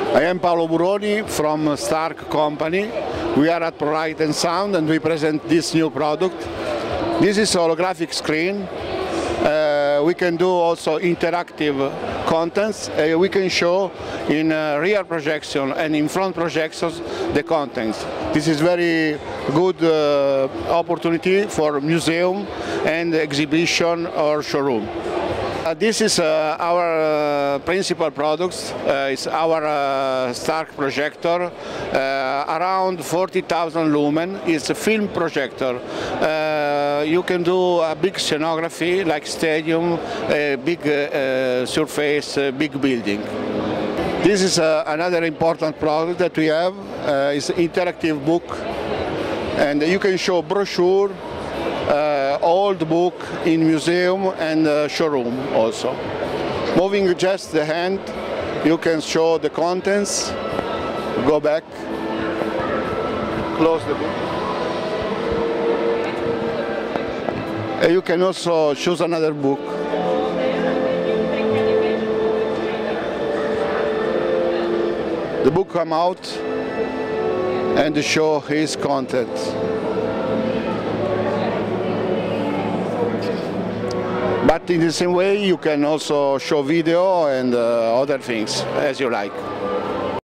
I am Paolo Buroni from Stark Company. We are at ProLight & Sound and we present this new product. This is a holographic screen. We can do also interactive contents. We can show in rear projection and in front projections the contents. This is very good opportunity for museum and exhibition or showroom. This is our principal products. It's our Stark projector, around 40,000 lumen. It's a film projector. You can do a big scenography like stadium, a big surface, big building. This is another important product that we have. It's an interactive book, and you can show brochure, old book in museum and showroom also. Moving just the hand, you can show the contents, go back, close the book. And you can also choose another book. The book come out and show his content. But in the same way, you can also show video and other things as you like.